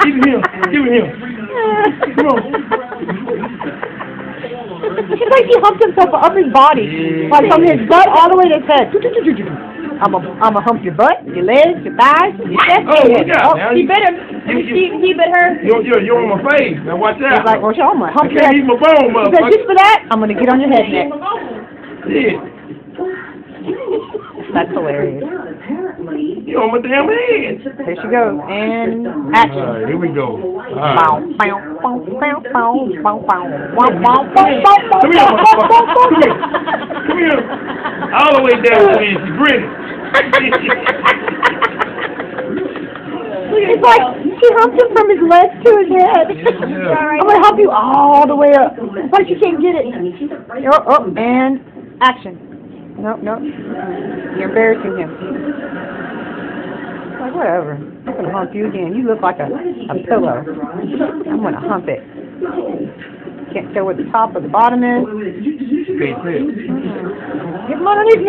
Give it him. Give it him. Come on. It's like he humped himself up his body, like from his butt all the way to his head. I'm a hump your butt, your legs, your thighs, your chest. Oh, look out now. He bit him. He bit her. You're on my face. Now watch out. He's like, well, I'm gonna hump I your can't head. eat my bone, He said, motherfucker. just for that, I'm gonna get on your head next. Yeah. That's hilarious. You're on my damn head. There she goes, and action. All right, here we go. Bow, bow, bow, bow, bow, bow, bow, bow, bow, bow, Come here, motherfucker. Come here. Come here. All the way down to me. She's grinning. It's like she humped him from his legs to his head. I'm gonna help you all the way up. It's like you can't get it. Oh, and action. Nope. You're embarrassing him. Like, whatever. I'm gonna hump you again. You look like a pillow. I'm gonna hump it. Can't tell what the top or the bottom is. Can't tell. Get him underneath me.